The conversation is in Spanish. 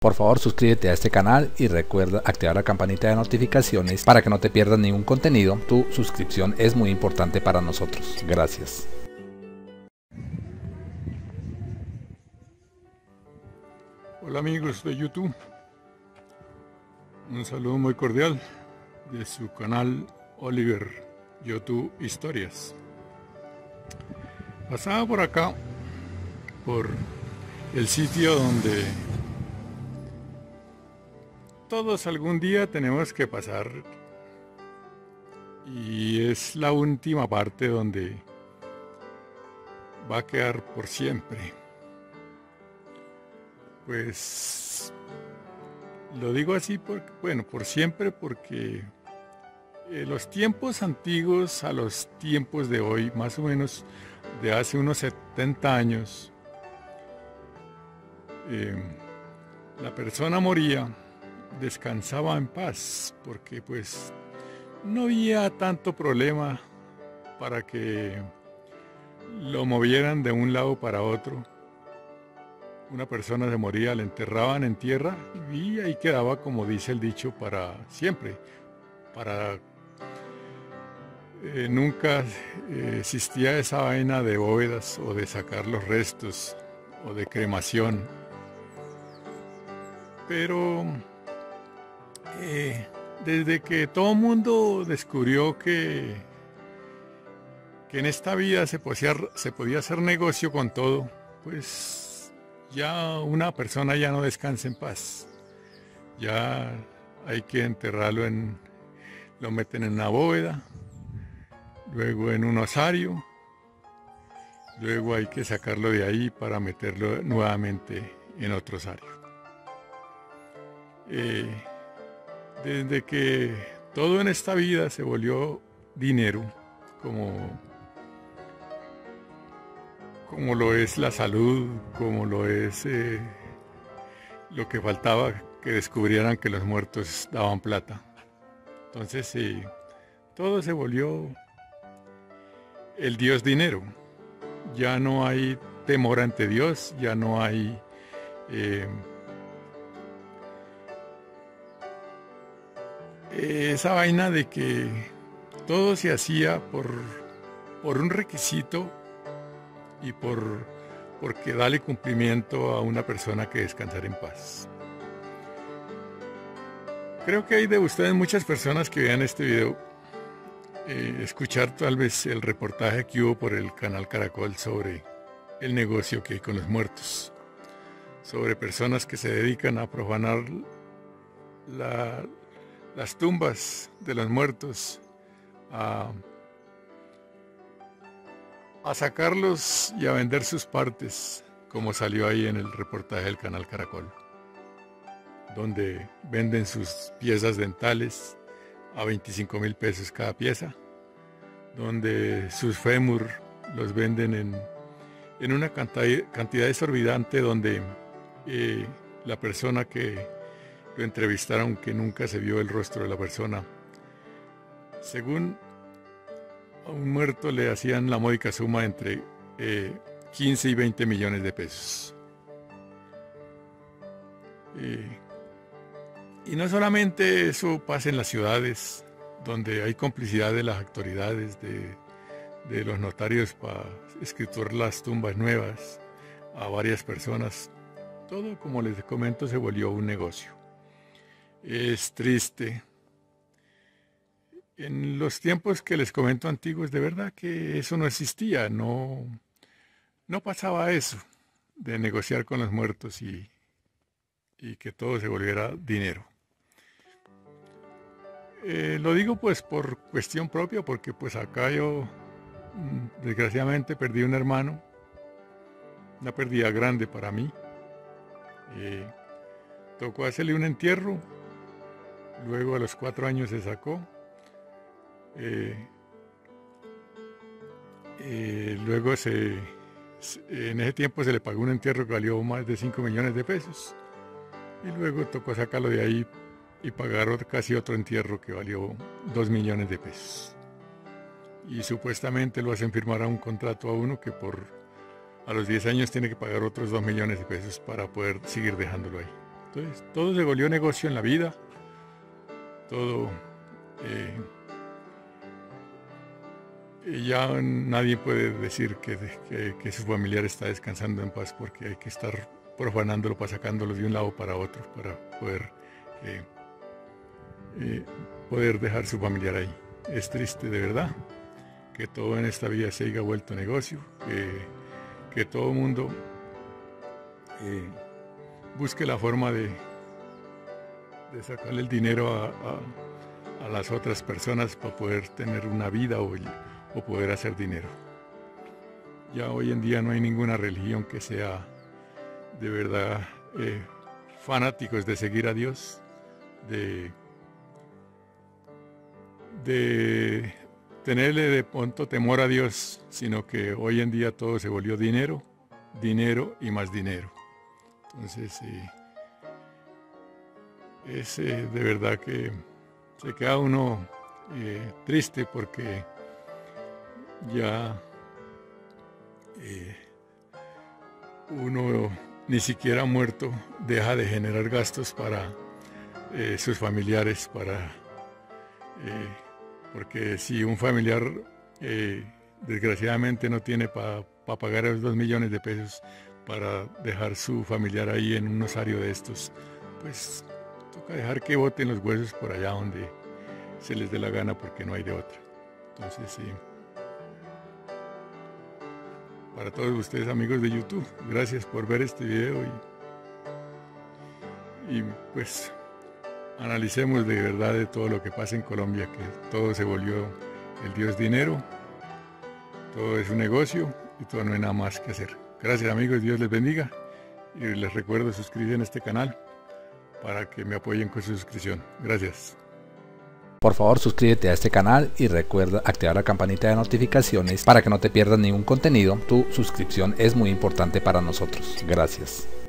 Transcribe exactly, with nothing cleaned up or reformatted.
Por favor, suscríbete a este canal y recuerda activar la campanita de notificaciones para que no te pierdas ningún contenido. Tu suscripción es muy importante para nosotros. Gracias. Hola amigos de YouTube, un saludo muy cordial de su canal Oliver YouTube Historias. Pasaba por acá, por el sitio donde todos algún día tenemos que pasar, y es la última parte donde va a quedar por siempre. Pues lo digo así porque, bueno, por siempre, porque eh, los tiempos antiguos a los tiempos de hoy, más o menos de hace unos setenta años, eh, la persona moría, descansaba en paz, porque pues no había tanto problema para que lo movieran de un lado para otro. Una persona se moría, la enterraban en tierra y ahí quedaba, como dice el dicho, para siempre. Para eh, nunca eh, existía esa vaina de bóvedas o de sacar los restos o de cremación. Pero eh, desde que todo el mundo descubrió que, que en esta vida se podía, se podía hacer negocio con todo, pues ya una persona ya no descansa en paz. Ya hay que enterrarlo en, lo meten en una bóveda, luego en un osario, luego hay que sacarlo de ahí para meterlo nuevamente en otro osario. Eh, desde que todo en esta vida se volvió dinero, como como lo es la salud, como lo es eh, lo que faltaba, que descubrieran que los muertos daban plata. Entonces eh, todo se volvió el Dios dinero. Ya no hay temor ante Dios, ya no hay eh, esa vaina de que todo se hacía por, por un requisito y por porque darle cumplimiento a una persona que descansara en paz. Creo que hay de ustedes muchas personas que vean este video, eh, escuchar tal vez el reportaje que hubo por el canal Caracol sobre el negocio que hay con los muertos, sobre personas que se dedican a profanar la, las tumbas de los muertos, a a sacarlos y a vender sus partes, como salió ahí en el reportaje del canal Caracol, donde venden sus piezas dentales a veinticinco mil pesos cada pieza, donde sus fémur los venden en, en una cantidad, cantidad exorbitante, donde eh, la persona que lo entrevistaron, que nunca se vio el rostro de la persona, según a un muerto le hacían la módica suma entre eh, quince y veinte millones de pesos. Eh, y no solamente eso pasa en las ciudades, donde hay complicidad de las autoridades, de, de los notarios para escriturar las tumbas nuevas a varias personas. Todo, como les comento, se volvió un negocio. Es triste. En los tiempos que les comento antiguos, de verdad que eso no existía, no, no pasaba eso de negociar con los muertos y, y que todo se volviera dinero. Eh, lo digo pues por cuestión propia, porque pues acá yo desgraciadamente perdí un hermano, una pérdida grande para mí. Eh, tocó hacerle un entierro, luego a los cuatro años se sacó. Eh, eh, luego se, en ese tiempo se le pagó un entierro que valió más de cinco millones de pesos, y luego tocó sacarlo de ahí y pagar otro, casi otro entierro que valió dos millones de pesos. Y supuestamente lo hacen firmar a un contrato a uno que por a los diez años tiene que pagar otros dos millones de pesos para poder seguir dejándolo ahí. Entonces todo se volvió negocio en la vida, todo, eh, ya nadie puede decir que, que, que su familiar está descansando en paz, porque hay que estar profanándolo, para sacándolo de un lado para otro, para poder, eh, eh, poder dejar su familiar ahí. Es triste de verdad que todo en esta vida se haya vuelto negocio, que, que todo el mundo eh, busque la forma de, de sacarle el dinero a, a, a las otras personas para poder tener una vida o, o poder hacer dinero. Ya hoy en día no hay ninguna religión que sea de verdad eh, fanáticos de seguir a Dios, de, de tenerle de pronto temor a Dios, sino que hoy en día todo se volvió dinero, dinero y más dinero. Entonces eh, es eh, de verdad que se queda uno eh, triste, porque ya eh, uno ni siquiera muerto deja de generar gastos para eh, sus familiares, para eh, porque si un familiar eh, desgraciadamente no tiene para pa pagar esos dos millones de pesos para dejar su familiar ahí en un osario de estos, pues toca dejar que boten los huesos por allá donde se les dé la gana, porque no hay de otra. Entonces sí, para todos ustedes, amigos de YouTube, gracias por ver este video, y, y pues analicemos de verdad de todo lo que pasa en Colombia, que todo se volvió el Dios dinero, todo es un negocio y todo no hay nada más que hacer. Gracias, amigos, Dios les bendiga, y les recuerdo suscribirse en este canal para que me apoyen con su suscripción. Gracias. Por favor, suscríbete a este canal y recuerda activar la campanita de notificaciones para que no te pierdas ningún contenido. Tu suscripción es muy importante para nosotros. Gracias.